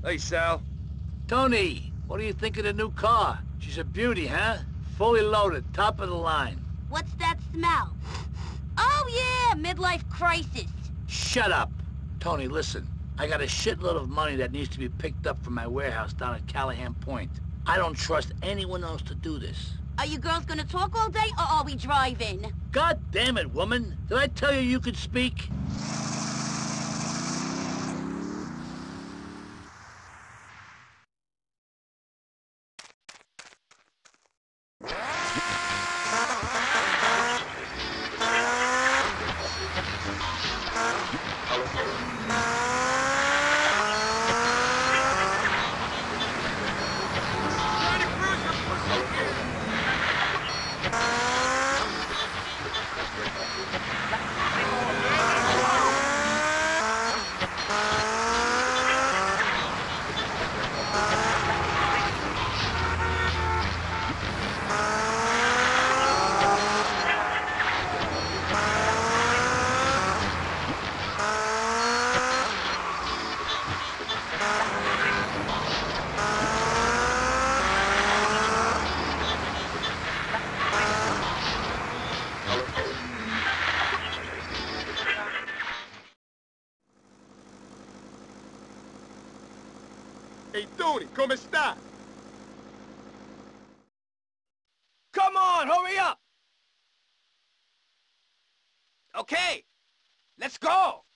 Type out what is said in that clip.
Hey, Sal. Tony, what do you think of the new car? She's a beauty, huh? Fully loaded, top of the line. What's that smell? Oh yeah, midlife crisis. Shut up. Tony, listen. I got a shitload of money that needs to be picked up from my warehouse down at Callahan Point. I don't trust anyone else to do this. Are you girls gonna talk all day, or are we driving? God damn it, woman. Did I tell you you could speak? Hey, Tony, come sta? Come on, hurry up! Okay, let's go!